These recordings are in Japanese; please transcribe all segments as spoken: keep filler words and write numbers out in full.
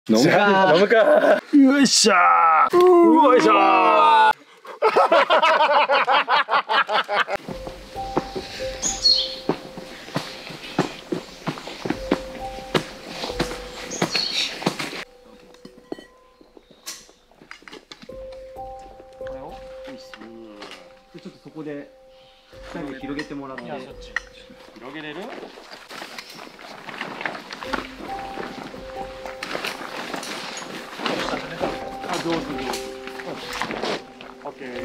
飲むか飲むか。 よいしょー、よいしょー。ちょっとそこで最後広げてもらって。広げれる？あ、上手上手。オッケー。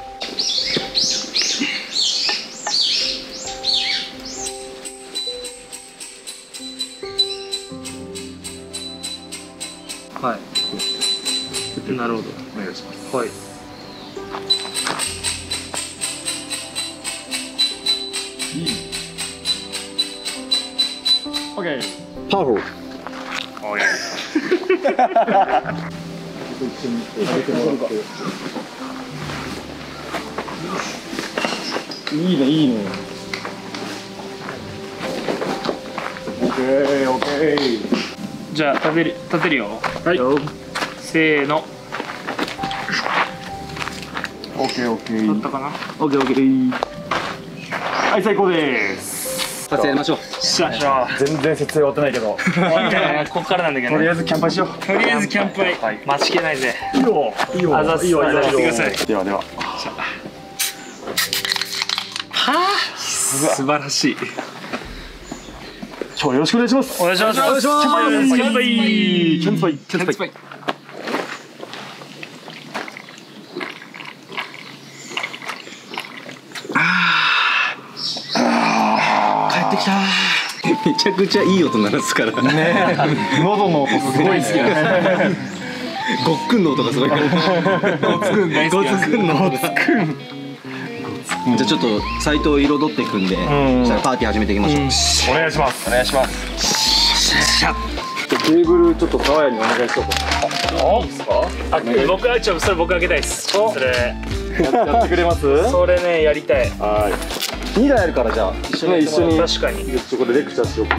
はい。なるほど。お願いします。はい。いい。オッケー。 パワフル。 オッケー。一緒に上げてもらって。いいね、いいね。オッケー、オッケー。 じゃあ立てる立てるよ。 はい。 せーの。 オッケー、オッケー。 立ったかな。 オッケー、オッケー。はい、最高です。 撮影やりましょう。 しゃしゃ。 全然設営終わってないけど。 ここからなんだけどね。 とりあえずキャンパーしよう。 とりあえずキャンプはい待ちきれないぜ。 いいよ。いいよ。 あざっす。 いいよ。いいよ。 やってください。 ではでは。 はあ。素晴らしい。 今日はよろしくお願いします。 お願いします。お願いします。 キャンパイ。キャンパイ。キャンパイ。 帰ってきた。めちゃくちゃいい音鳴らすからね。 喉の音すごい好きだね。 ごっくんの音がすごいから。 ごつくん大好きなんですよ。 ごつくんの音が。じゃあちょっとサイトを彩っていくんで、そしたらパーティー始めていきましょう。 お願いします。お願いします。 シャッ。 テーブルちょっと川谷にお願いしようか。あ、いいですか？ あ、僕はちょっとそれ僕開けたいです。それやってくれます？ それねやりたい。 はい。 にだいあるからじゃあ一緒に一緒に。 確かに。 そこでレクチャーしようか。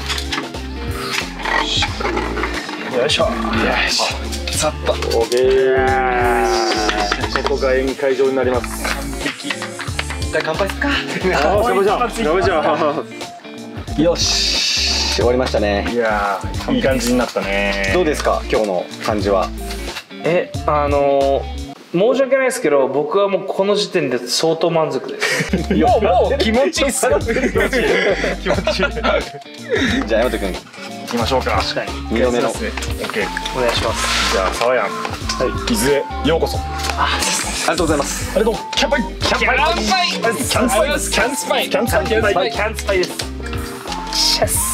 よいしょ。よし。さっと。オッケー。ここが宴会場になります。 完璧。 一回乾杯すっか。 あ、乾杯じゃん。乾杯じゃん。 よし、終わりましたね。 いやー、いい感じになったね。 どうですか今日の感じは。 え、あのー。申し訳ないですけど、僕はもうこの時点で相当満足です。もうもう気持ちいいっすよ。 気持ちいい。気持ちいい。 じゃあ山本君行きましょうか。 確かに。 にどめの。 オッケー。 お願いします。 じゃあサワヤン。はい。伊豆へようこそ。 ありがとうございます。 ありがとう。キャンパイ。キャンパイ。キャンパイ。キャンパイ。キャンパイ。キャンパイ。キャンパイ。キャンパイです。 シェス。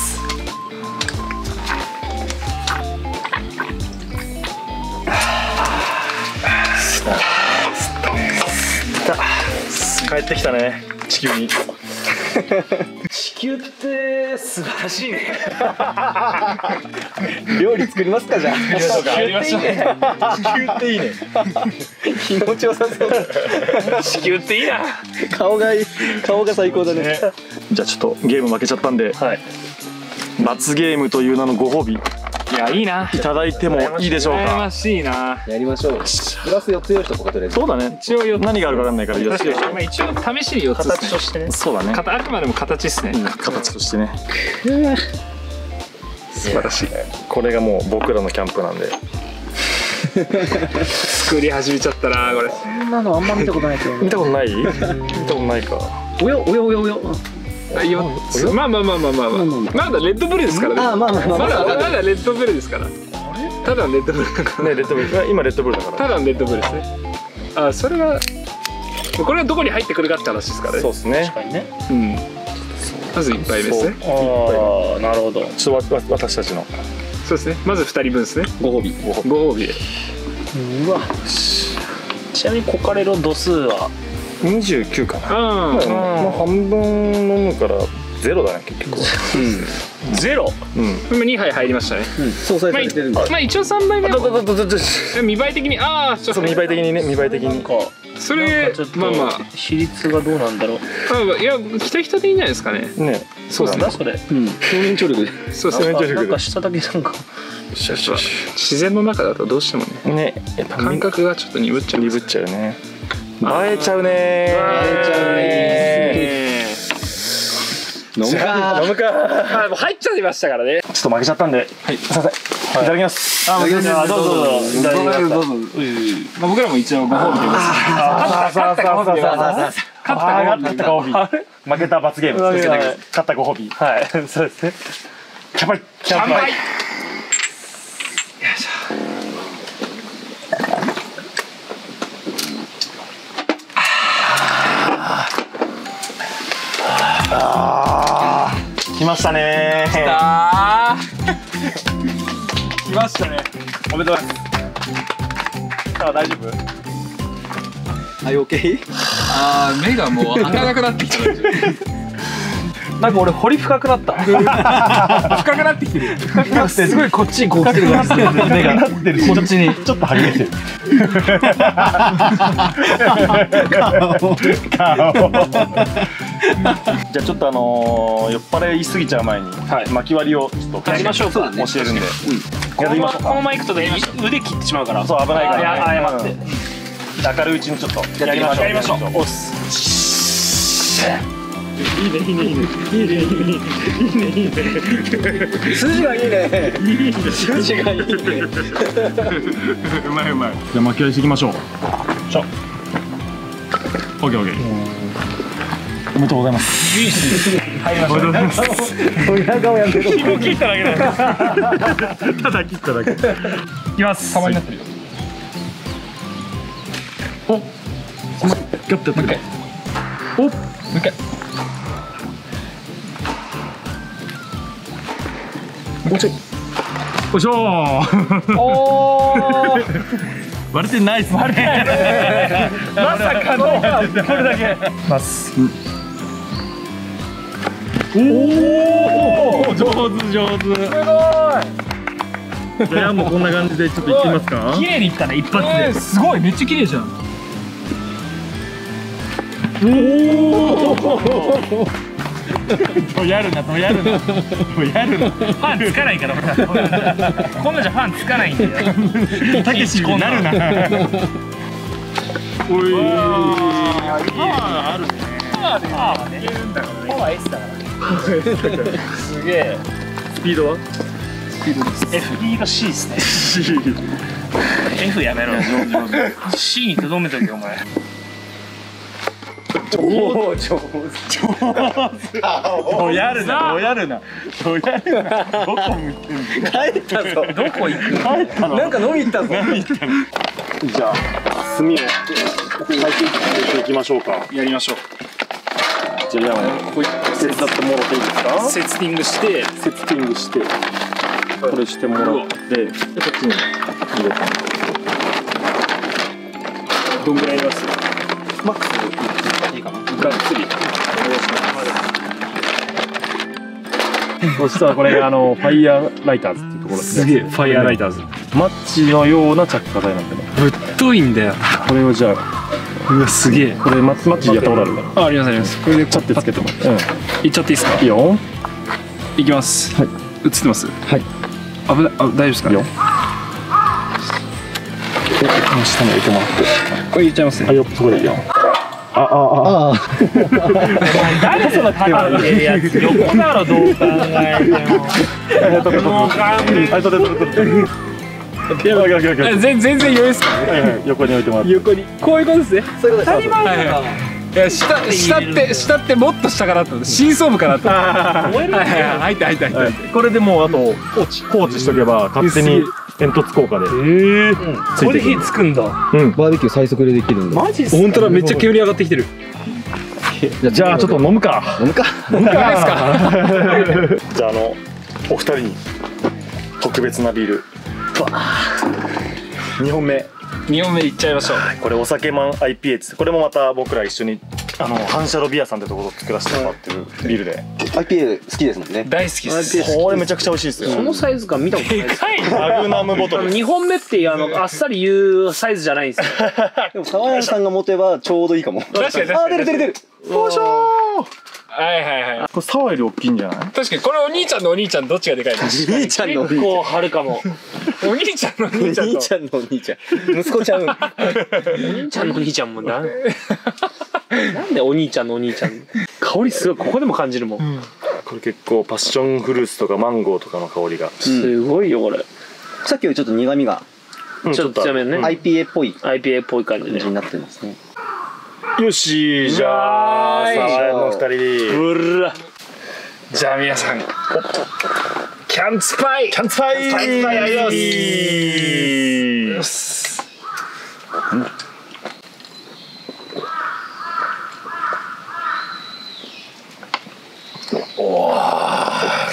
帰ってきたね、地球に。 地球って素晴らしいね。 料理作りますかじゃあ。 やりましょう。 地球っていいね。 気持ちよさそう。 地球っていいな。 顔がいい。顔が最高だね。 じゃあちょっとゲーム負けちゃったんで、 はい。 罰ゲームという名のご褒美いいやいいな。 ただいてもいいでしょう羨まか。 しいな。 やりましょう。プラスよっつ用意しとこうかとりあえず。 そうだね。一応何があるかわかんないからよろしく。 まあ一応試しによっつ形としてね。そうだね。 あくまでも形ですね。 形としてね。素晴らしい。これがもう僕らのキャンプなんで。 作り始めちゃったなこれ。 そんなのあんま見たことないけど見たことない？見たことないか。 おやおやおやおや。 よっつ。まあまあまあまあまあまあ。まだレッドブルですからね。 あまあまあまあ。 まだまだレッドブルですから。ただのレッドブルだから。 ねレッドブル。今レッドブルだから。 ただのレッドブルですね。あ、それはこれはどこに入ってくるかって話ですからね。 そうですね。 確かにね。 うん。まず一杯目ですね。 ああ、なるほど。ちょっとわ私たちのそうですね。まず二人分ですね。 ご褒美。 ご褒美で。 うわ。ちなみにコカレロ度数はにじゅうきゅうかな。 あまあ半分飲むからゼロだね結局は。 ゼロ。今にはい入りましたね。 相殺されてるんだ。 まあ一応さんばいめ。見栄え的にああちょっと見栄え的にね見栄え的に。 それまあまあ比率がどうなんだろう。 いやひたひたでいいんじゃないですかね。 ね。 そうですね。 それ。 うん。表面張力で。 そうですね。 なんか下だけなんか。 自然の中だとどうしてもね。 ね。やっぱ感覚がちょっと鈍っちゃう。 鈍っちゃうね。映えちゃうね。 映えちゃうね。 飲むか。 飲むか。 もう入っちゃいましたからね。 ちょっと負けちゃったんで。はい。すいません。いただきます。 あ、どうぞどうぞ。 どうぞ。 まあ僕らも一応ご褒美でございます。 勝ったご褒美。 勝ったご褒美。 負けた罰ゲーム。勝ったご褒美。はい。そうですね。乾杯。 乾杯。 あー来ましたねー。来たー。来ましたね。おめでとうございます。 あ、大丈夫？ はい、オッケー。 あー、目がもう開かなくなってきた。 なんか俺彫り深くなった。 深くなってきてる。 深くなってすごいこっちにこう来てる感じ。目がこっちにちょっとはげてる。じゃあちょっとあの酔っ払いすぎちゃう前に巻き割りをちょっとやりましょうか。 教えるんで。 このまこのまま行くとね腕切ってしまうから。 そう危ないからね。 謝って。 明るいうちにちょっとやりましょう。 やりましょう。 おっす。 いいねいいねいいねいいねいいねいいねいいね。 筋がいいね。筋がいいね。 うまいうまい。じゃあ巻き割りしていきましょう。しょ。オッケーオッケー。おめでとうございます。 いいっす。入りました。 親顔やめろ。 紐切っただけだ。 ただ切っただけ。いきます。 様になってるよ。 お。ガッともう一回。お。もう一回。もうちょい。よいしょー。 おー。 割れてないっすね。 まさかのこれだけ。 ます。おお、上手上手。すごい。じゃあもうこんな感じでちょっといってみますか。 綺麗にいったね一発で。 すごいめっちゃ綺麗じゃん。 おお。とやるなとやるなとやるな。 ファンつかないからこんなじゃファンつかないんだよ。 たけしになるな。おい。パワーあるね。 パワーでパワーね。パワー S だからね。すげえ。 スピードは？ スピードです。F が C ですね。F やめろ。C にとどめとけお前。 おお、上手。 どやるな、どやるな、どやるな。どこ向いてんの？ 帰ったぞ。 どこ行く？ 帰ったの？ なんか飲み行ったぞ。 じゃあ炭を炊いていきましょうか。 やりましょう。 じゃあこう手伝ってもらっていいですか？ セッティングして、 セッティングしてこれしてもらって、でこっちに入れて。 どんぐらいいます？ マックスいいかな。 がっつり。 そしたらこれがあのファイヤーライターズっていうところです。 すげえファイヤーライターズ。 マッチのような着火剤なんでね。 ぶっといんだよ。 これをじゃあ、 うわすげえ。 これマッチやったことあるんだ。 あ、ありますあります。これでちゃってつけてもらって。うん。 いっちゃっていいですか？ いいよ。 いきます。 はい。 映ってます？ はい。 危ない、あ、大丈夫ですか？ いいよ。で、この下に置いてもらって。 これ言っちゃいますね。 あ、よ、そこでいいよ。あ、あ、あ、あ。 誰その立ってるやつ横だろどう考えても。もう勘弁。 はい、それそれそれ。 全全然余裕ですか？ 横に置いてもらって。 横に。こういうことですね。 そういうことです。 いや下下って下ってもっと下かなと深層部かなと。はいはいはい入って入って入って。 これでもうあと放置放置しとけば勝手に煙突効果で。 ええ。これで火つくんだ。 うん。 バーベキュー最速でできるんだ。 マジっすか？ 本当だめっちゃ煙上がってきてる。 じゃあちょっと飲むか。 飲むか。 飲むかですか？ じゃああのお二人に特別なビール。にほんめ。 にほんめいっちゃいましょう。 これお酒マン アイピーエー です。これもまた僕ら一緒にあの反射炉ビアさんってところ作らせてもらってるビルでアイピーエー 好きですもんね。 大好きです。 これめちゃくちゃ美味しいですよ。 このサイズ感見たことないです。 マグナムボトルにほんめっていうあのあっさり言うサイズじゃないんですよ。 でも沢谷さんが持てばちょうどいいかも。 確かに確かに。 あー出る出る出る。 よいしょー。 はいはいはい。 これサワより大きいんじゃない？ 確かにこれお兄ちゃんのお兄ちゃんどっちがでかいの？ 兄ちゃんのお兄ちゃん。 結構張るかも。 お兄ちゃんのお兄ちゃんと。 兄ちゃんのお兄ちゃん。息子ちゃうん。 お兄ちゃんのお兄ちゃんもな。なんでお兄ちゃんのお兄ちゃん。香りすごいここでも感じるもん。 これ結構パッションフルーツとかマンゴーとかの香りが。 すごいよこれ。 さっきよりちょっと苦味がちょっと強めね。 アイピーエー っぽいアイピーエー っぽい感じでになってますね。 よしじゃあ沢谷のふたり。 うら。 じゃあ皆さんキャンツパイキャンツパイキャンツパイやりますよし。おー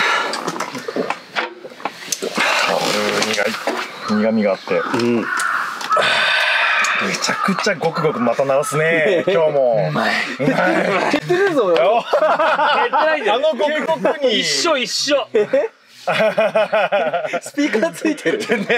苦い苦味があって、うん、めちゃくちゃごくごくまた鳴らすね今日も。うまい。うまい。 減ってるぞ。 減ってないんだよ。 あのごくごくに一緒一緒。 スピーカーついてる。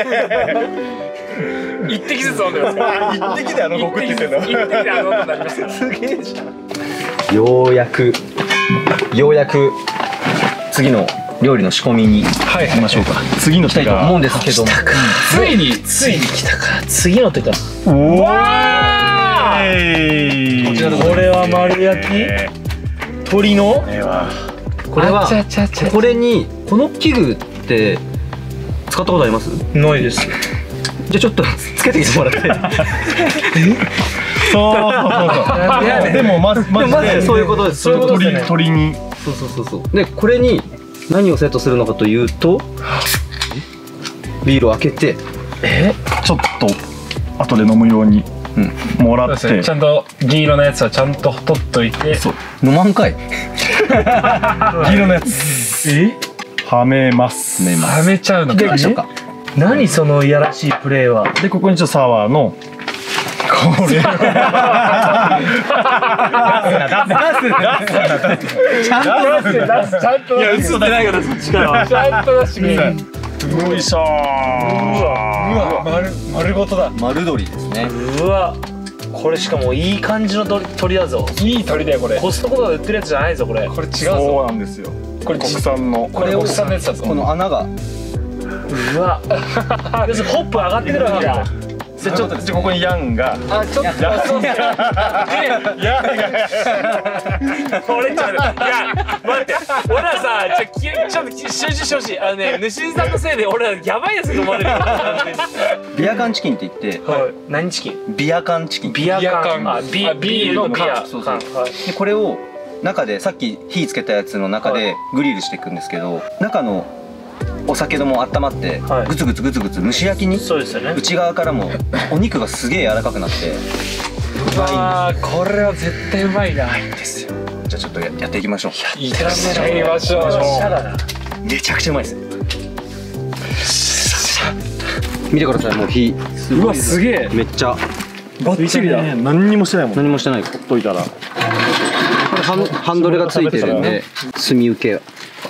一滴ずつ飲んでますから。 一滴であのごくって言ってんの。 一滴であのごくになりますから。 すげえじゃん。ようやくようやく次の料理の仕込みに行きましょうか。 次のしたいと思うんですけども。 ついについに来たか。次の手か。うわー。 これは丸焼き？鶏の？ これはこれにこの器具って使ったことあります？ ないです。 じゃあちょっとつけてきてもらって。 そうそうそう。でもまずまずそういうことです。 そういうことですね。鶏に。 そうそうそうそう。でこれに何をセットするのかというと、ビールを開けて、 えちょっと後で飲むようにもらって、 ちゃんと銀色のやつはちゃんと取っといて。 そう飲まんかい。 銀色のやつ。えはめます。 はめちゃうのか。 何そのいやらしいプレーは。 でここにちょっとサワーのこれ。ちゃんと出す出すちゃんと。いや映ってないからそっちから。 ちゃんと出してくれ。 よいしょー。うわ丸丸ごとだ。 丸鶏ですね。 うわ。これしかもいい感じの鳥だぞ。 いい鳥だよこれ。 コストコとかで売ってるやつじゃないぞこれ。 これ違うぞ。 そうなんですよ。これ国産の。 これ国産のやつだぞ。 この穴が。 うわ。要するにホップ上がってくるわけだ。 ちょっとここにヤンが。 あちょっと。ヤンが。 これちょっといや待って俺らさちょちょっと集中してほしい。あのね主さんのせいで俺らやばいやつが生まれる。 ビア缶チキンって言って。 はい。何チキン？ ビア缶チキン。 ビア缶。あビビールのビア。 そうそう。でこれを中でさっき火つけたやつの中でグリルしていくんですけど、中のお酒のも温まってグツグツグツグツ蒸し焼きに内側からもお肉がすげえ柔らかくなって。 うわーこれは絶対うまいな。いいんですよ。 じゃあちょっと や, やっていきましょう。 いってらっしゃいましょう。 めちゃくちゃうまいです。見てくださいもう火。 うわすげえ。 めっちゃバッチリだ。何にもしてないもん。 何もしてない。 ほっといたら。 これハンハンドルがついてるんで炭受け。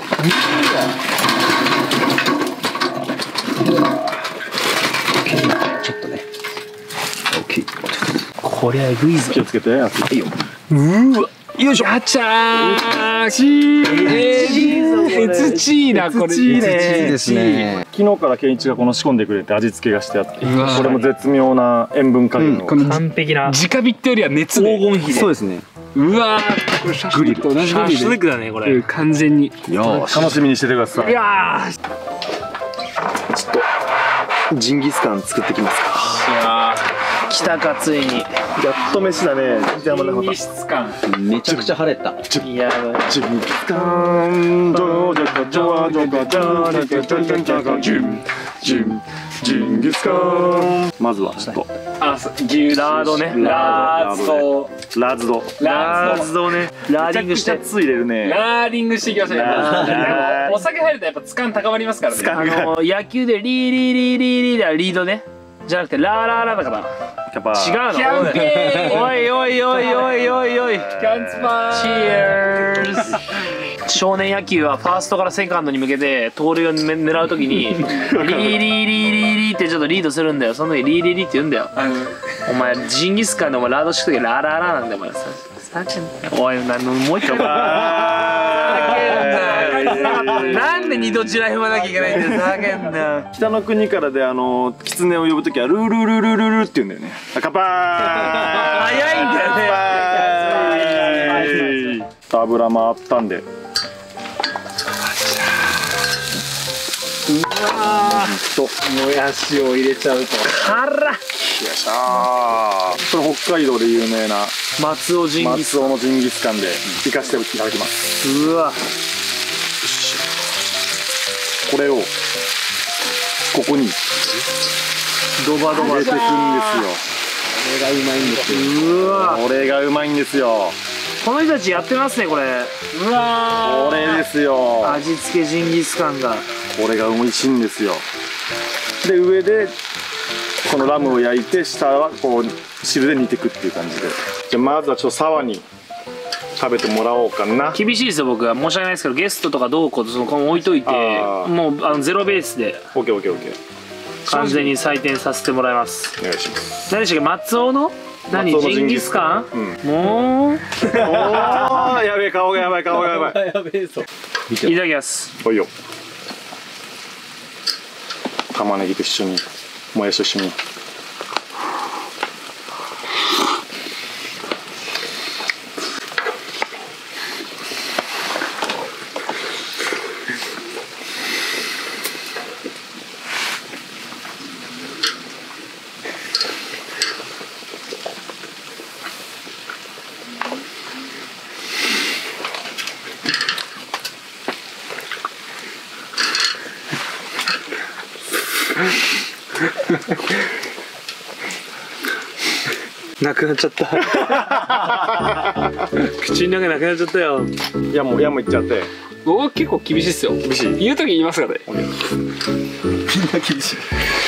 ちょっとね。大きい。 これはえぐいぞ。 気をつけて。熱いよ。 うわ。 よいしょ。あちゃー。チー。えー。エツチーなこれ。エツチーですね。 昨日から健一がこの仕込んでくれて味付けがしてあって、これも絶妙な塩分加減の完璧な。 直火ってよりは熱で。 黄金比で。 そうですね。 うわー。これシャシュと同じシャシュだねこれ。 完全に。 よ楽しみにしててください。 いやー。 ちょっとジンギスカン作ってきますか。 来たかついに。 やっと飯だね。 ジンギスカン。 めちゃくちゃ晴れた。 いやジンギスカン。ジョジョジョジョジョジョジョジョジョジョジンジンジンギスカン。まずはちょっとあ牛ラードね。 ラード。 ラーズド。 ラーズドね。ラーディングして。 つ入れるね。 ラーディングしていきましょう。 ラーお酒入るとやっぱつかん高まりますからね。 あの野球でリーリーリーリーリーだリードね。じゃなくてラーラーラーだから。 キャパ違うの。キャンペーン。おいおいおいおいおいおい。キャンツパー。チェアーズ。少年野球はファーストからセカンドに向けて盗塁を狙うときにリーリーリーリーリーってちょっとリードするんだよ。その時リーリーリーって言うんだよ。お前ジンギスカンでお前ラードしてる時ラーラーラーなんだよお前。おい、なもう一回。なんで二度地雷踏まなきゃいけないんだよ。叫んだ。 北の国からであの狐を呼ぶときはルールールールールールって言うんだよね。乾杯。 早いんだよね。油回ったんで。 うわー、もやしを入れちゃうと辛っ。よっしゃー。これ北海道で有名な松尾ジンギス松尾のジンギスカンで行かせていただきます。 うわ、 これをここにドバドバ入れていくんですよ。 これがうまいんですよ。 うわ、 これがうまいんですよ。 この人たちやってますねこれ。うわー、 これですよ。 味付けジンギスカンがこれが美味しいんですよ。で上でこのラムを焼いて下はこう汁で煮ていくっていう感じで。じゃあまずはちょっとサワに食べてもらおうかな。 厳しいですよ僕は。申し訳ないですけどゲストとかどうこうとその置いといてもうあのゼロベースでオッケーオッケーオッケー。 完全に採点させてもらいます。 お願いします。 何でしたっけ、松尾の何松尾のジンギスカン、うん、もうおーやべえ、顔がやばい顔がやばいやべえぞ。いただきます。 おいよ。玉ねぎと一緒にもやしと一緒に。 なくなっちゃった口の中なくなっちゃったよ。 いやもうやもいっちゃって。 僕結構厳しいっすよ。 厳しい。 言う時言いますからね。 みんな厳しい。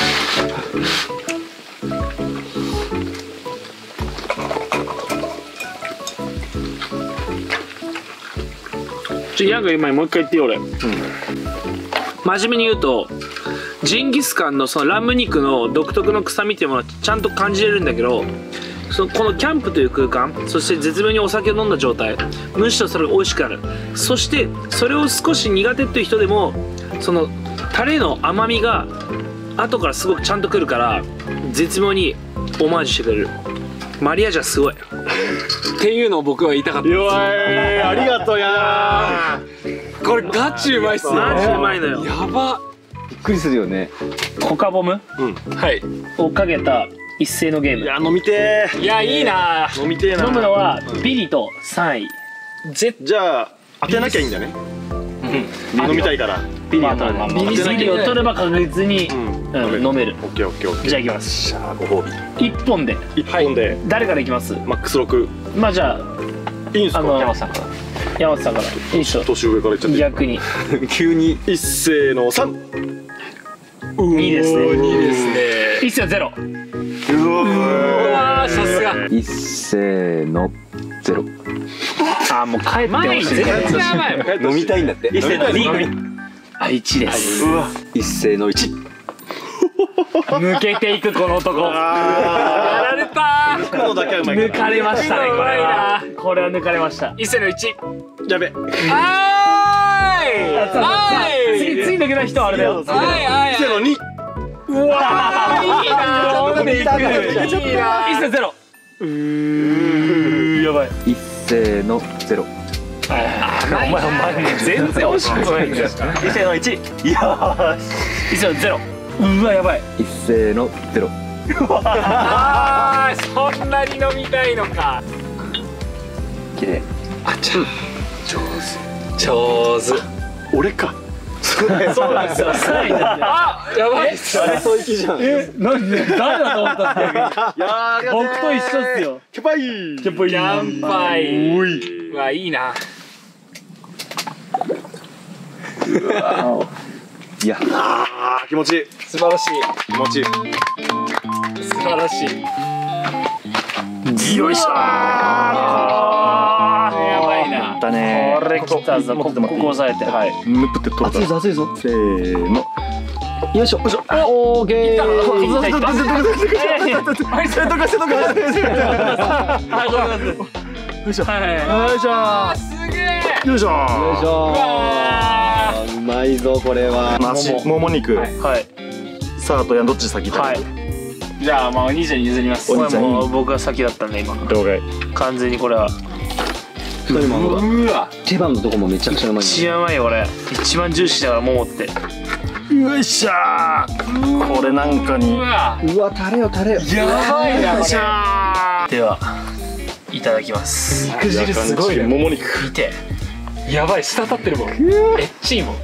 ちょヤング今もう一回言ってよ俺、うん、真面目に言うとジンギスカンのそのラム肉の独特の臭みっていうものはちゃんと感じれるんだけど、そのこのキャンプという空間、そして絶妙にお酒を飲んだ状態、むしろそれが美味しくなる。そしてそれを少し苦手っていう人でもそのタレの甘みが後からすごくちゃんとくるから絶妙にオマージュしてくれる。マリアージュはすごいっていうのを僕は言いたかった。 よーい、ありがとうやー。これガチうまいっすね。マジうまいのよ。やば。 びっくりするよね。 コカボム、 うん、 はいをかけた一斉のゲーム。 いや飲みてー。 いやいいな。 飲みてーな。 飲むのはビリとさんい。 じゃあ当てなきゃいいんだね。うん。飲みたいから。 ビリを取る。ビリを取れば確実に飲める。 オッケーオッケーオッケー。 じゃあいきます。 しゃあご褒美。一本で。 一本で。 誰からいきます？ マックス六。まあじゃあいいんすか。 山本さんから。山本さんから。いいっしょ。 年上からいっちゃって。 逆に。 急に一斉の三。 にですね。にですね。一斉ゼロ。うわーさすが。 一斉のゼロ。 あもう帰ってほしい。全然やばい。 飲みたいんだって。 一斉のに。あ一です。 一斉の一。 抜けていくこの男。やられた。 抜くのだけはうまい。 抜かれましたねこれは。これは抜かれました。一斉の一。 やべ。 あーい。次次抜けた人はあれだよ。はいはい。 一斉の二。 うわーいいな。飲んでいく。いいな。一斉ゼロ。うーやばい。 一斉のゼロ。 あお前お前全然惜しくないんだよ。一斉の一。よーし。一斉のゼロ。うわやばい。 一斉のゼロ。 あーそんなに飲みたいのか。 綺麗。 あちゃ上手上手。 俺か。 そうなんですよ。あやばいっす。 あれそうきじゃん。 えなんで誰だと思ったんですか。 いやー僕と一緒っすよ。 キャパイキャパイキャンパイ。おい。わいいな。 いやあー気持ちいい。 素晴らしい。 気持ちいい。 素晴らしい。 よいしょー。 やばいな。 だね。 これきたぞ。ここ押さえて。はい。 ムップって取るから。 熱いぞ熱いぞ。 せーの。 よいしょよいしょ。オーケー。 よいしょ。 はい。 よいしょ。 すげえ。 よいしょ。 よいしょ。うまいぞこれは。 足もも肉。 はい。 さああとやんどっち先だ。 はい。じゃあまあお兄ちゃんに譲ります。 お兄ちゃんいい。 もう僕が先だったんで今。 了解。 完全にこれは。 うわ。 手羽のとこもめちゃくちゃうまい。 一番うまいよこれ。一番ジューシーだからももって。 よいしょー。これなんかに。 うわ。 うわタレよタレよ。 やばいな。 よいしょー。ではいただきます。 肉汁すごいね。 もも肉。 見て。 やばい、舌立ってるもん。エッチいもん。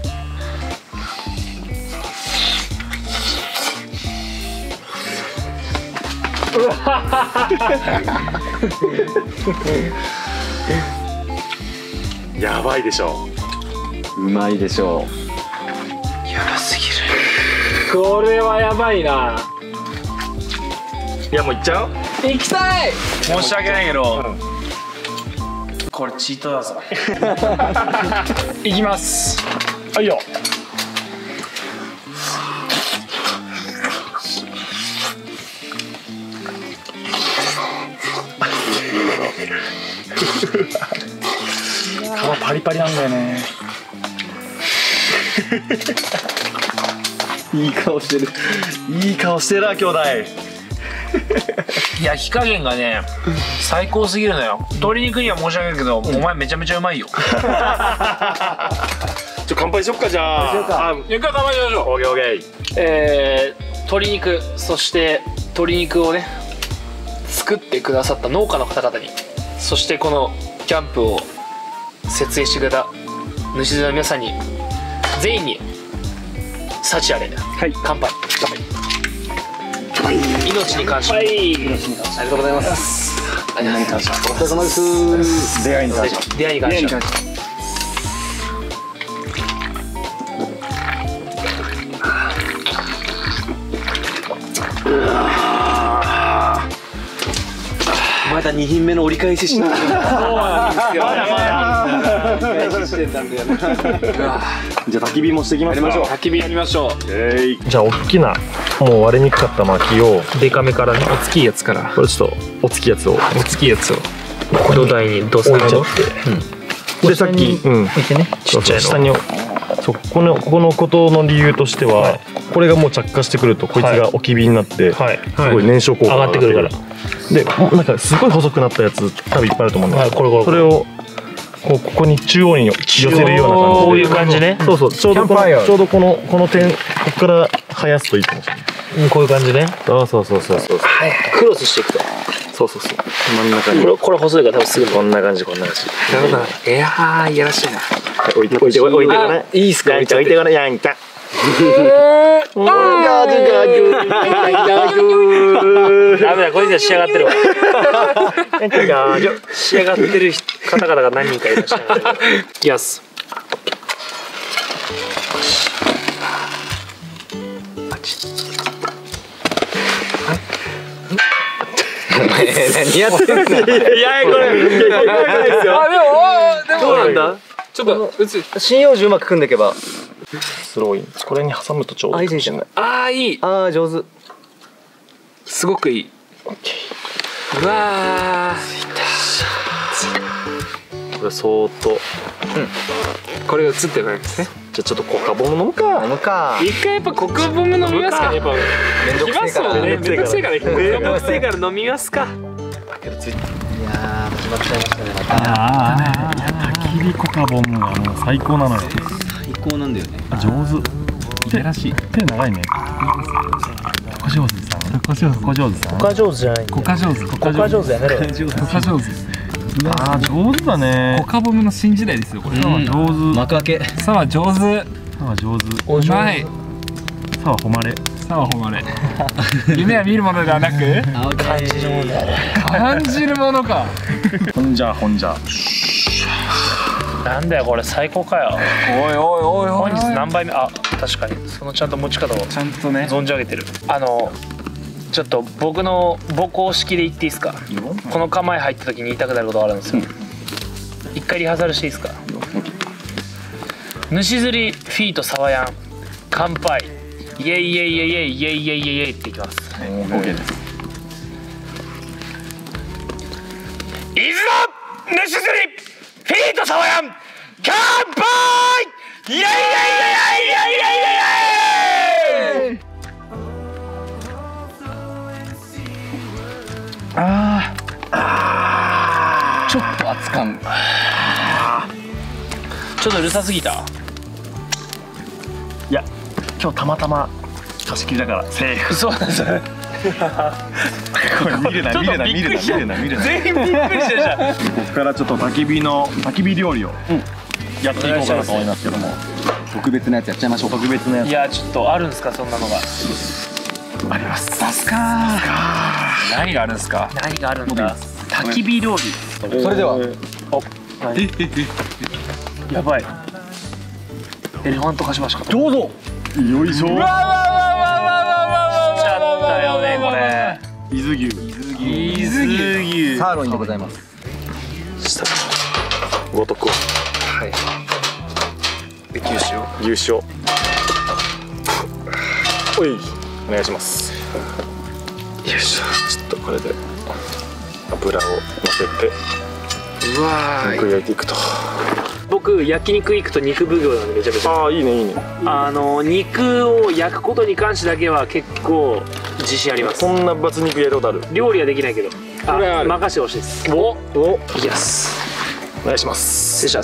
やばいでしょ。 うまいでしょやばすぎる。 これはやばいな。 いやもういっちゃう。 行きたい。 申し訳ないけど。これチートだぞ。 行きます。 はいよ。 皮パリパリなんだよね。 う。いい顔してる。 いい顔してるな兄弟。 焼き加減がね最高すぎるのよ。鶏肉には申し訳ないけど、お前めちゃめちゃうまいよ。 ちょ乾杯しよっかじゃあ。 乾杯しようか。 あ、 一回乾杯しましょう。 オッケーオッケー。 えー、鶏肉、そして鶏肉をね作ってくださった農家の方々に、そしてこのキャンプを設営してくれた主の皆さんに、全員に幸あれ、はい、乾杯。命に感謝。はい、命に感謝。ありがとうございます。ありがとうございます。お疲れ様です。 出会いに感謝。 出会いに感謝。 まだに品目の折り返ししてる。そうなんですよ。 じゃあ焚き火もしていきますか。 焚き火やりましょう。 えー、じゃあ大きなもう割れにくかった薪をデカめからね、おつきいやつから、 これちょっとおつきいやつをおつきいやつを土台にどさっちゃって、 でさっきうん置いてね、ちっちゃいの下に、そこのここのことの理由としては、これがもう着火してくるとこいつが置き火になってすごい燃焼効果が上がってくるから。 でなんかすごい細くなったやつ多分いっぱいあると思うんだけど、それをこうここに中央に寄せるような感じで、 こういう感じね。 そうそう、ちょうどこのちょうどこのこの点ここから生やすといいかもしれない。 うん、こういう感じね。 そうそうそうそうそう。 はいはい。クロスしていくと。 そうそうそう。真ん中に。 これこれ細いから多分すぐこんな感じこんな感じ。 なるほど。いやーいやらしいな。 置いて置いて置いてからね。 いいっすか。 置いて置いてからやんか。 ダメだ、こいつは仕上がってるわ。仕上がってる方々が何人かいらっしゃる。いきます。何やってんの。いやこれ。あでもでもどうなんだ。ちょっとうつ針葉樹うまく組んでいけば。 スローイン。これに挟むとちょうどいいかもしれない。 ああいい。 ああ上手。 すごくいい。うわこれ相当。うん。 これ映ってないですね。 じゃあちょっとコカボム飲むか。 飲むか。 一回やっぱコカボム飲みますかね。やっぱめんどくせえから。 めんどくせえから。めんどくせえから飲みますか。 いやー始まっちゃいましたねまた。 ああ焚き火コカボムはもう最高なのよ。 最高なんだよね。 上手。いやらしい。手長いね。コカ上手さん。コカ上手。コカ上手さん。 コカ上手じゃない。 コカ上手。 コカ上手やめろ。 コカ上手。ああ上手だね。 コカボムの新時代ですよこれ。 さは上手。 幕開け。 さは上手。 さは上手。 うまい。 さは誉れ。 さは誉れ。夢は見るものではなく感じるものである。 感じるものか。 ほんじゃほんじゃ。 なんだよこれ最高かよ。 おいおいおいおい。 本日何杯目。あ確かにそのちゃんと持ち方をちゃんとね存じ上げてる。あのちょっと僕の母校式で言っていいですか。この構え入った時に言いたくなることがあるんですよ。一回リハーサルしていいですか。主釣りフィートサワヤン乾杯イエイイエイイエイイエイイエイイエイイエイイエイっていきます。 OK です。 いずら主釣りフィートサワヤン乾杯イエイイエイイエイイエイイエイイエイイエイ。 ああちょっと熱感。 ちょっとうるさすぎた。 いや今日たまたま貸し切りだからセーフ。 そうなんですよ。 これ見るな見るな見るな見るな見るな。 全員びっくりしてるじゃん。 ここからちょっと焚き火の焚き火料理をやっていこうかなと思いますけども、 特別なやつやっちゃいましょう。 特別なやついやちょっとあるんですかそんなのが。 あります。 さすがー。何があるんですか。 何があるんだ。焚き火料理。 それではやばい。エレファントカシマシかと。 どうぞ。よいしょ。 ちゃったよねこれ。 伊豆牛。 伊豆牛。 サーロインでございます。 ごとく。 はい。で牛塩。 牛塩。おい。お願いします。よいしょ。ちょっとこれで油を乗せてうわー。 肉焼いていくと。 僕焼肉行くと肉奉行なんでめちゃめちゃ。 ああいいねいいね。 あの肉を焼くことに関してだけは結構自信あります。 こんなバツ肉やることある。 料理はできないけど。あ、任せてほしいです。 おおいきます。 お願いします。 失礼します。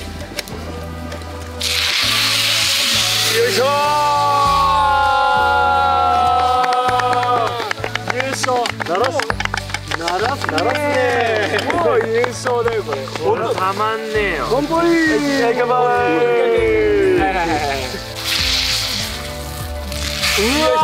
よいしょー。優勝。鳴らす。鳴らす。鳴らすね。もう優勝だよこれ。 これたまんねえよ。 乾杯。はい乾杯。うわ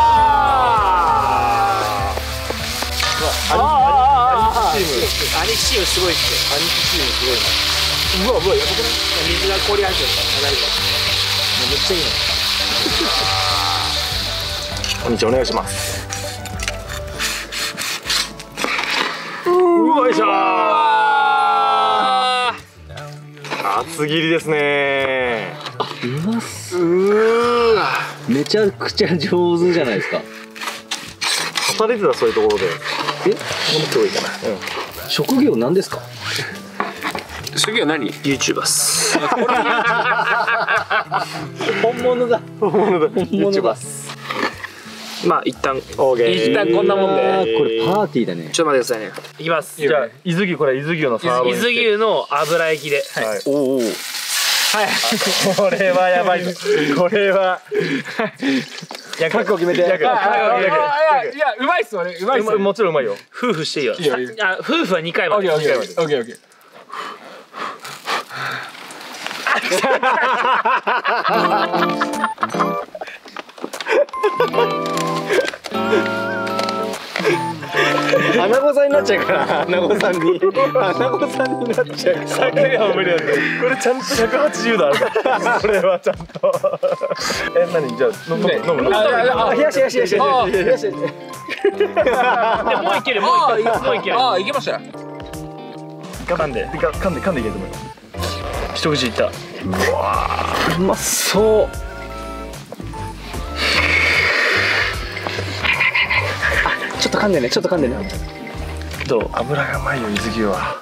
ー。 兄貴チームすごいっすよ。 兄貴チームすごいな。うわうわやばくない？ 水が凍り始めた。大丈夫。 めっちゃいいな。こんにちはお願いします。うわいしょー。厚切りですね。 うまっす。 うわ。 めちゃくちゃ上手じゃないですか。 働いてたそういうところで。え？もっといいかな。うん。 職業なんですか？ 職業何？ユーチューバーっす。 本物だ。 本物だ。 本物だ。 まあ一旦オーケー。 一旦こんなもんで。 これパーティーだね。 ちょっと待ってくださいね。いきます。 じゃあ伊豆牛これ伊豆牛のサーロイン。 伊豆牛の油焼きで。 はい。おお。 はい。 これはやばい。これは。覚悟決めて。いやいやうまいっすよね。うまいっすよ。 もちろんうまいよ。 夫婦していいよ。 いいよいいよあ夫婦はにかいまで。 オッケーオッケーオッケーオッケー。 アナゴさんになっちゃうからアナゴさんにアナゴさんになっちゃう。酒は無理なんだよ。これちゃんとひゃくはちじゅうどあるから。これはちゃんと。え何じゃあ飲む飲む飲む。 あ冷やし冷やし冷やし冷やし。 でもういけるもういけるもういける。 ああいけましたよ。 噛んで噛んで噛んでいけると思うよ。 一口いった。 うまそう。 ちょっと噛んでね。ちょっと噛んでね。 どう？ 油がうまいよ伊豆牛は。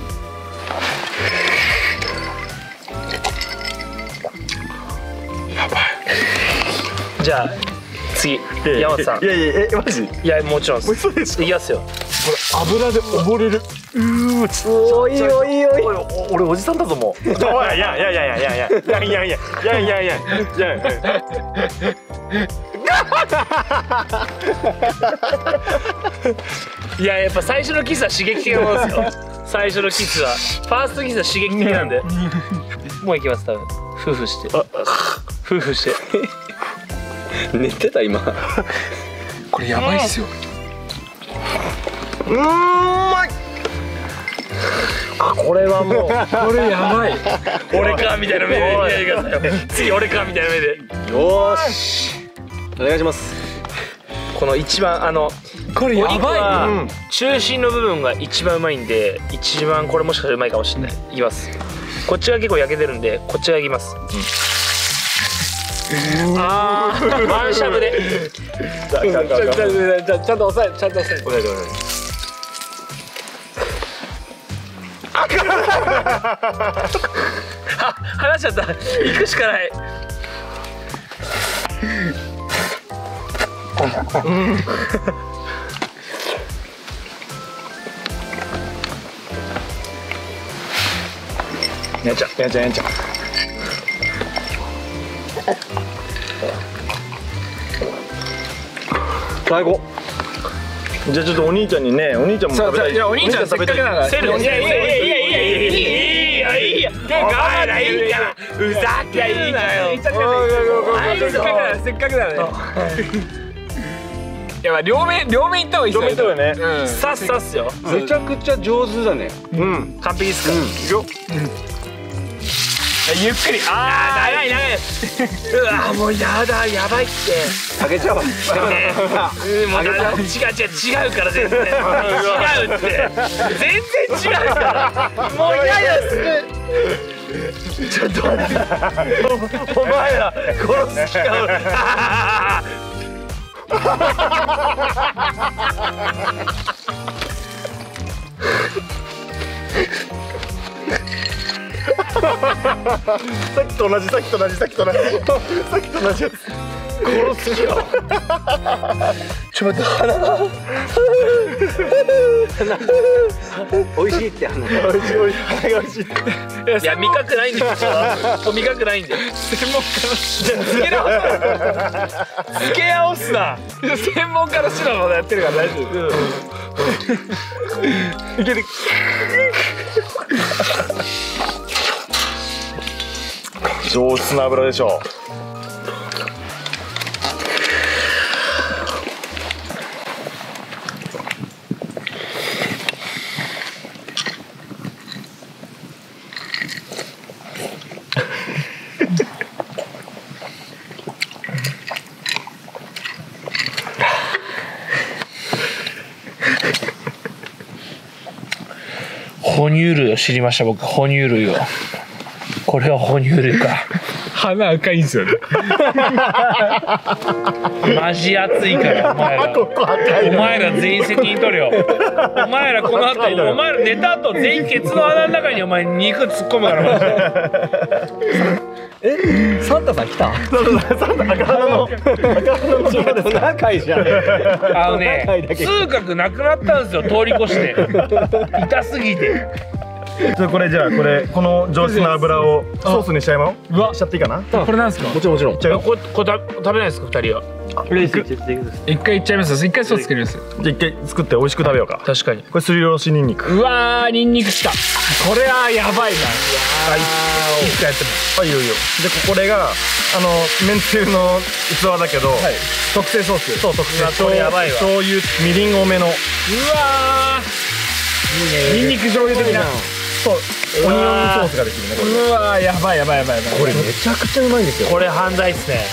やばい。 じゃあ次山本さん。 いやいやえマジ？ いやもちろんです。 嘘でしょ。 いきますよ。 これ油で溺れる。うーちおいおいおい。俺おじさんだぞもう。おいいやいやいやいやいやいやいやいやいやいやいやいやいや。 いややっぱ最初のキスは刺激的なものですよ。最初のキスはファーストキスは刺激的なんで。もういきます多分。夫婦して。夫婦して。 寝てた今。 これやばいっすよ。 うーんまい。 あこれはもうこれやばい。 俺かみたいな目で見ないでくださいよ。次俺かみたいな目で。 よーし。お願いします。 この一番あのこれやばい。 い中心の部分が一番うまいんで、一番これもしかしたらうまいかもしれない。いきます。こっちが結構焼けてるんでこっちがいきます。ああワンしゃぶでちゃんと押さえちゃんと押さえて押さえて押さえてあ離しちゃった。行くしかない。 やんちゃんやんちゃんやんちゃん。最高。じゃあちょっとお兄ちゃんにね、お兄ちゃんも食べたい。 いやお兄ちゃんせっかくだからセル。いやいやいやいやいやいやいやいやいやお前らいいからふざけんなよ。せっかくだせっかくだね。いや両面両面いった方がいいですよね。さっさっすよ。 めちゃくちゃ上手だね。 うん、 完璧ですか。ゆっくり。ああ長い長い。うわもうやだやばいって。 あげちゃおう。 もう違う違う違うから全然違うって全然違うからもう嫌ですちょっと待ってお前ら殺す気か俺さっきと同じさっきと同じさっきと同じさっきと同じやつ殺す気よちょっと待って鼻が美味しいって鼻が美味しい美味しい鼻が美味しいって。 いや味覚ないんですよ。味覚ないんで。専門家の付け合わすな。専門家の人のことやってるから大丈夫。いける。 上質な油でしょう。 哺乳類を知りました僕。哺乳類をこれは哺乳類か。 鼻赤いんですよね。 マジ熱いからお前らお前ら全員責任取れよ。お前らこの後お前ら寝た後全員ケツの穴の中にお前肉突っ込むからマジで。 え、サンタさん来た？ サンタ赤鼻の赤鼻の島ですか？ 仲いいじゃん。 あのね痛覚なくなったんですよ通り越して。痛すぎて。 これじゃあこれこの上質な油をソースにしちゃいまうわしちゃっていいかな。 これなんですか？ もちろんもちろん。いっちゃうよ。 これこれ食べないですか二人は。 一回いっちゃいます。一回ソース作ります。 じゃあ一回作って美味しく食べようか。 確かに。 これすりおろしニンニク。 うわーニンニクした。これはやばいな。 はい。 一回やっても。 はいいいよいいよ。でこれがあのめんつゆの器だけど特製ソース。そう特製。 これやばいわ。 醤油みりん多めの。 うわーニンニク醤油的な。 そうオニオンソースができるねこれ。 うわーやばいやばいやばいやばい。 これめちゃくちゃうまいんですよ。 これ犯罪っすね。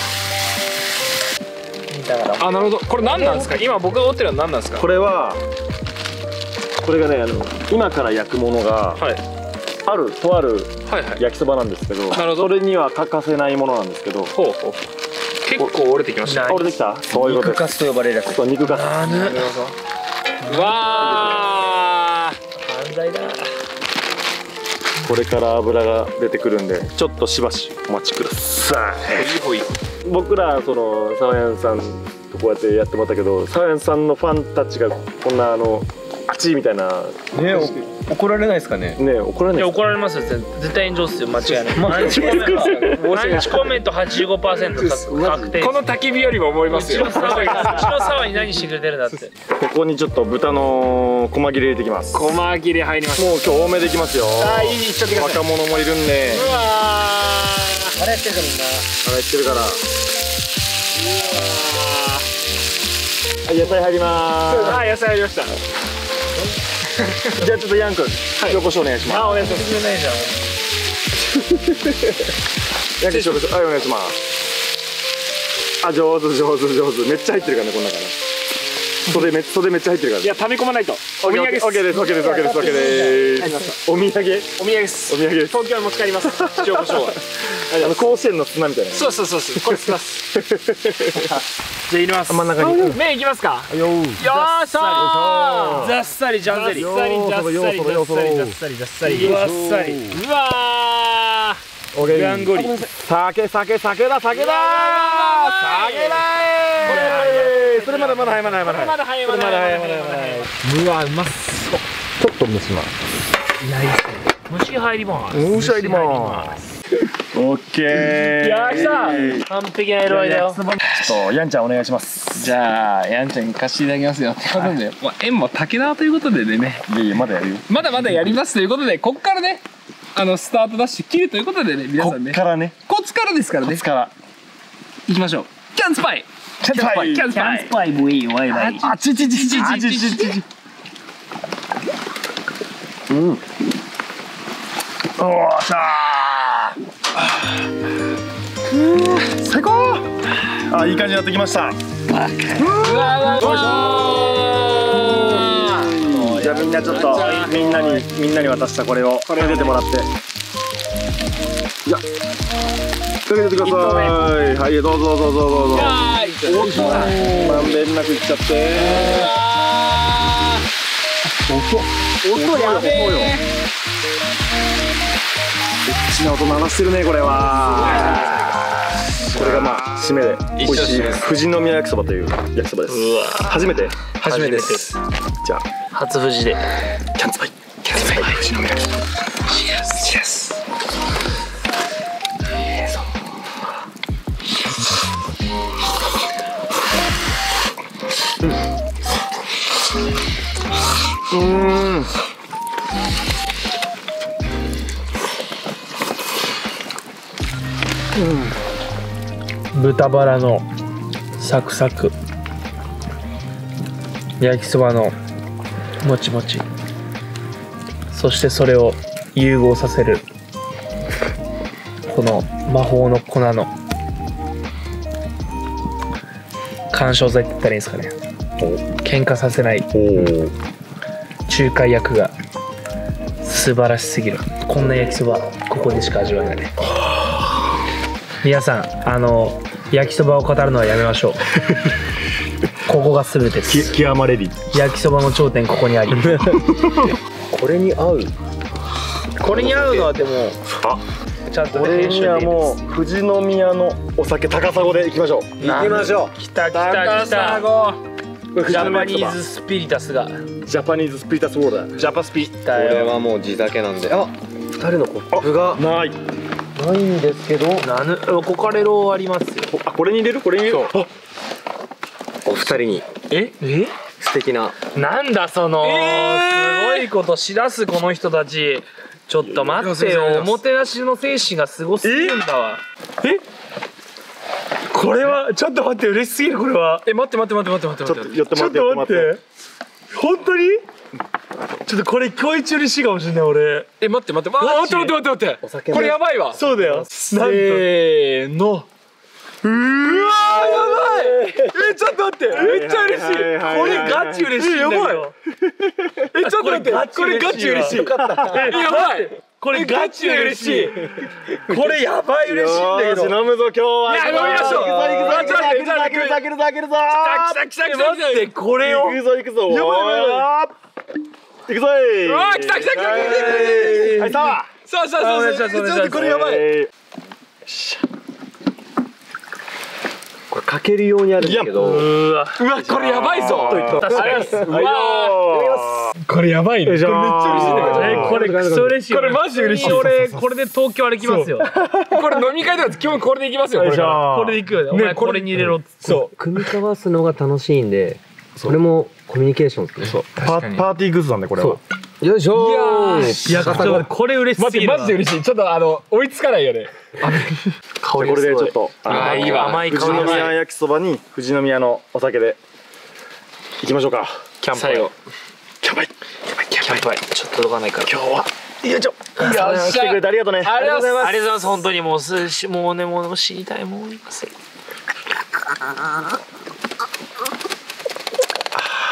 あなるほど。これ何なんですか？今僕が持ってるのは何なんですか？ これはこれがねあの今から焼くものがはいあるとあるはいはい。 焼きそばなんですけど、 なるほどそれには欠かせないものなんですけど。 ほうほう。結構折れてきました。 あ折れてきた？そういうことです。 肉カスと呼ばれるやつ。 そう肉カス。 あぬ。うわー犯罪だ。 これから油が出てくるんでちょっとしばしお待ちください。 ほいほい。 僕らそのサワヤンさんとこうやってやってもらったけど、サワヤンさんのファンたちがこんなあのあちみたいなね怒られないですかね。 ね怒られないですか？ いや怒られますよ。絶絶対炎上っすよ間違いない。アンチコメントアンチコメントはちじゅうごパーセント確定。 この焚き火よりも思いますよ。 うちの沢にうちの沢に何してくれてるんだって。 ここにちょっと豚の細切れ入れてきます。もう細切れ入ります。 今日多めでいきますよ。 あーいいいっちゃってください。 若者もいるんで。 うわあれやってるかみんな。 腹減ってるから。はい、野菜入りまー。あー野菜入りました。 す。じゃあちょっとヤン君、塩コショウお願いします。 あお願いします。 ないじゃん。 ヤン君塩コショウはいお願いします。あ上手上手上手めっちゃ入ってるからねこの中ね。 袖め袖めっちゃ入ってるから。 いや溜め込まないと。お土産です。 オッケーです。オッケーです。オッケーです。オッケーです。お土産。 お土産です。 お土産です。 東京に持ち帰ります。塩コショウは。 あの甲子園の砂みたいな。 そうそうそうそう。これつきます。じゃあ入れます。 真ん中に。 麺いきますか。よーしゃー。ざっさりジャンゼリー。ざっさりざっさりざっさりざっさりざっさりざっさり。ざっさり。うわー。ガンゴリ。 酒酒酒だ酒だ。酒だ。それまだまだ早いまだ早いまだ早い。 まだ早いまだ早いまだ早い。うわうまそう。 ちょっと蒸します。 いやいいですね。蒸し入ります。 蒸し入ります。オッケー。 いやー来た。完璧な色合いだよ。 ちょっとヤンちゃんお願いします。 じゃあやんちゃんに貸していただきますよ。ということで、まあ縁も竹縄ということでね。 いやいやまだやるよ。 まだまだやりますということで、こっからね、あのスタートダッシュ切るということでね、皆さんね。 こっからね。 コツからですからね。 コツから。 行きましょう。キャンスパイ。 キャンスパイ。 キャンスパイ。 パイもいいわいわい。 あちちちちちちちち。うん。おーしゃー。最高。あいい感じになってきました。 うわうわ。 じゃあみんなちょっとみんなにみんなに渡したこれをかけてもらって。いや。かけてください。はい、どうぞどうぞどうぞどうぞ。おっと、まんべんなくいっちゃって。音、音やべえ。エッチな音鳴らしてるね、これは。これがまあ締めで美味しい富士宮焼きそばという焼きそばです。初めて。 初めてです。 じゃあ初富士で。 キャンツパイ。キャンツパイ。富士宮焼きそば。シェス。シェス。うん。 豚バラのサクサク、焼きそばのもちもち、そしてそれを融合させるこの魔法の粉の緩衝材って言ったらいいんですかね。喧嘩させない仲介役が素晴らしすぎる。こんな焼きそばここでしか味わえないね。皆さんあの焼きそばを語るのはやめましょう。ここが全てです。 極まれり焼きそばの頂点ここにあり。 これに合う。 これに合うのはでもあちゃんとこれにはもう富士宮のお酒高砂でいきましょう。 行きましょう。 きたきたきた。ジャパニーズスピリタスが。 ジャパニーズスピリタスウォーター。 ジャパスピ。ここれはもう地酒なんで。あ、二人のコップがないないんですけど。 なぬコカレロありますよ。 あ、これに入れる？これに入れる？ お二人にええ素敵な。 なんだその、えー、すごいことしだすこの人たち。ちょっと待ってよ、おもてなしの精神がすごすぎるんだわ。えこれはちょっと待って、嬉しすぎる。これはえ待って待って待って待って待って待って、 ちょっと寄ってもらって、ちょっと待って、 本当にちょっとこれ今日一嬉しいかもしれない俺。え待って待って待って待って待って待って、これやばいわ。そうだよ。せーの。うわーやばい。えちょっと待って、めっちゃ嬉しい。これガチ嬉しいんだけど。えちょっと待って、これガチ嬉しい。えやばい。これガチ嬉しい。これやばい嬉しいんだけど。 飲むぞ今日は。 いや飲みましょう。 行くぞ行くぞ行くぞ行くぞ行くぞ行くぞ。 来た来た来た。待ってこれを。 行くぞ行くぞ。やばいやばい。行くぞい。 うわ来た来た来た来た。 はいさあ。 さあさあさあ。お願いしますお願いします。これやばい。 これかけるようにあるんですけど。 うわうわこれやばいぞ。確かに。うわこれやばいね。これめっちゃ嬉しいんだけど。えこれクソ嬉しい。これマジ嬉しい。俺これで東京歩きますよ。これ飲み会とか今日これで行きますよ。これで行くよ。お前これに入れろ。そう組み交わすのが楽しいんで、これもコミュニケーションですね。そう。 パーティーグッズなんでこれは。 よいしょー。 いやこれ嬉しすぎる。マジで嬉しい。ちょっとあの追いつかないよね。 これでちょっとああいいわ。甘い香り。 富士宮焼きそばに富士宮のお酒で行きましょうか。 キャンプ最後。 キャンパイ。 キャンパイ。ちょっと届かないから。 今日はよいしょ。来てくれてありがとうね。 ありがとうございます。ありがとうございます。本当にもうすしもうねもう知りたいもんいます。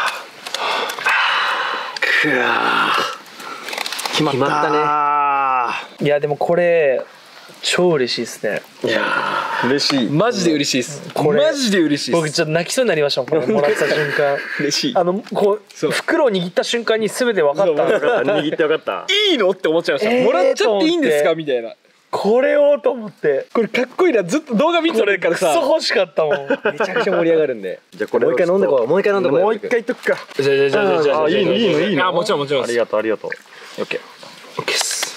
くわ決まった。決まったね。いやでもこれ超嬉しいですね。 いや嬉しい。 マジで嬉しいです。これマジで嬉しいです。 僕ちょっと泣きそうになりましたもん、これもらった瞬間。 嬉しい。 あのこう袋を握った瞬間に全て分かった。 握って分かった。 いいのって思っちゃいました。もらっちゃっていいんですかみたいな。 これをと思って、 これかっこいいな。ずっと動画見てるからさ、 クソ欲しかったもん。 めちゃくちゃ盛り上がるんで。じゃあこれもう一回飲んでこう。もう一回飲んでこう。 もう一回いっとくか。 じゃあじゃあじゃあじゃあいいのいいのいいの。 あもちろんもちろん。 ありがとうありがとう。 オッケーオッケーです。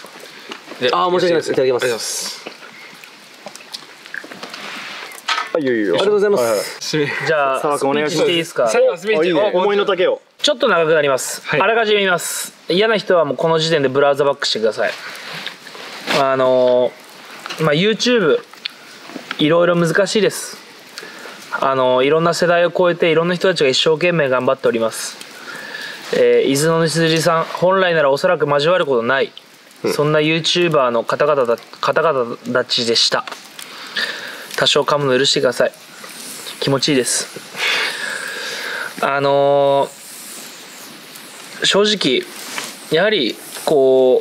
あ申し訳ないです。いただきます。 ありがとうございます。 いいよいいよ。 ありがとうございます。 じゃあ澤君お願いします。 スピーチしていいですか。 最後はスピーチ。思いの丈を。 ちょっと長くなります。あらかじめ言います。嫌な人はもうこの時点でブラウザバックしてください。あのまあ YouTube いろいろ難しいです。あのいろんな世代を超えていろんな人たちが一生懸命頑張っております。えー、伊豆の西辻さん、本来ならおそらく交わることない、うん、そんな YouTuber の方々だ方々たちでした。多少噛むの許してください。気持ちいいです。あのー、正直やはりこう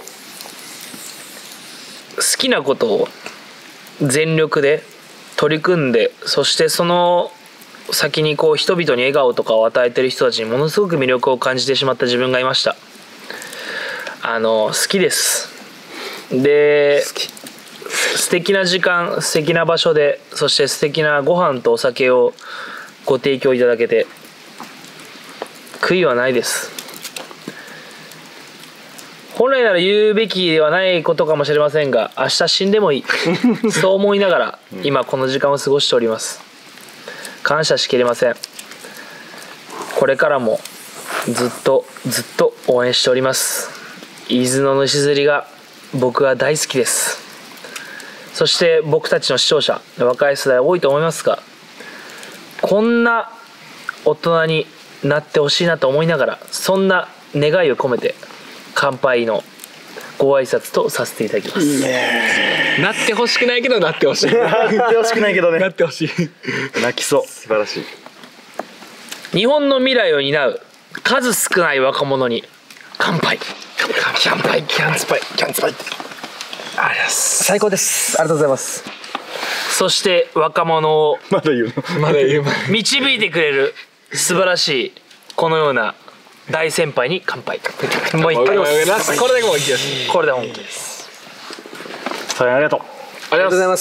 好きなことを全力で取り組んで、そしてその先にこう人々に笑顔とかを与えてる人たちにものすごく魅力を感じてしまった自分がいました。あの好きです。で素敵な時間、素敵な場所で、そして素敵なご飯とお酒をご提供いただけて悔いはないです。本来なら言うべきではないことかもしれませんが、明日死んでもいいそう思いながら今この時間を過ごしております。感謝しきれません。これからもずっとずっと応援しております。伊豆の西釣りが僕は大好きです。そして僕たちの視聴者、若い世代多いと思いますが、こんな大人になってほしいなと思いながら、そんな願いを込めて乾杯のご挨拶とさせていただきます。いいね。 なってほしくないけどなってほしい。 なってほしくないけどね。 なってほしい。 泣きそう。素晴らしい。 日本の未来を担う数少ない若者に乾杯。乾杯。キャンツパイ。キャンツパイ。ありがとうございます。最高です。ありがとうございます。そして若者をまだ言うの。 まだ言う。 導いてくれる素晴らしいこのような大先輩に乾杯。もう一回。これでもういいです。 これで本気です。 はい、ありがとう。 ありがとうございます。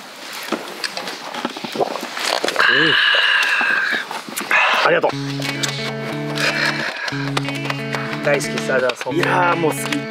ありがとう。 大好きです。ありがとうございます。 いやーもう好き。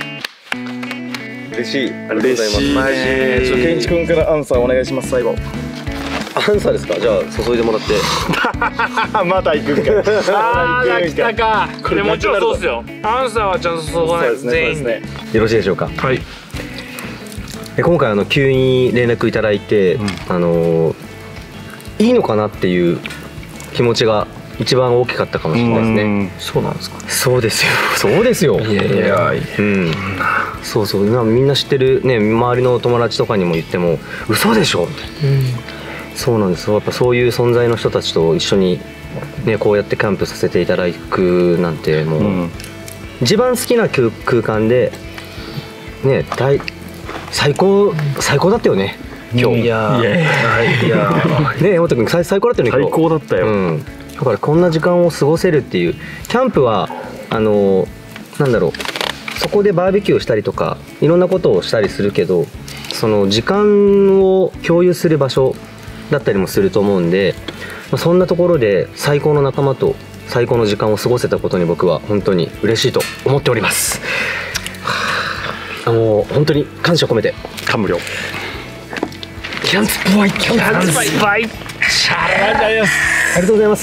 嬉しい。ありがとうございます。 嬉しいね。ちょっとケンチ君からアンサーお願いします。最後。 アンサーですか。じゃあ注いでもらって。 まだ行くんか。 ああ来たか。これもちろんそうですよ。アンサーはちゃんと注がないと全員で。 よろしいでしょうか。 はい。 今回あの急に連絡いただいて、うん、あのいいのかなっていう気持ちが一番大きかったかもしれないですね。 そうなんですか。 そうですよ。そうですよ。 いやいや、 うん。そうそう。みんな知ってるね、周りの友達とかにも言っても嘘でしょみたいな。うん、そうなんです。やっぱそういう存在の人たちと一緒にねこうやってキャンプさせていただくなんてもう、うん、一番好きな空間でね大最高最高だったよね今日。いやいやいやね山本君最最高だったよね今日。 最高だったよ。 うん、だからこんな時間を過ごせるっていうキャンプはあのなんだろうそこでバーベキューをしたりとかいろんなことをしたりするけどその時間を共有する場所だったりもすると思うんでそんなところで最高の仲間と最高の時間を過ごせたことに僕は本当に嬉しいと思っております。あの本当に感謝を込めて感無量。 キャンツパイキャンツパイシャララです。 ありがとうございます。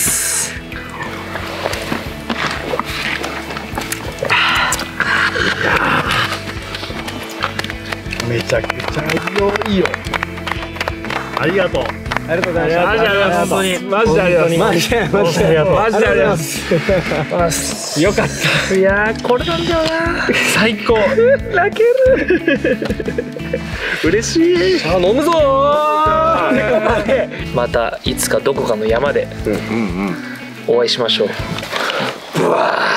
めちゃくちゃいいよ。ありがとう。 ありがとうございます。 マジでありがとう。本当にマジでありがとう。マジでありがとう。マジでありがとう。マジでありがとう。よかった。いやーこれなんだよな。最高。泣ける。 嬉しい。 さあ飲むぞー。またいつかどこかの山でお会いしましょう。うわー。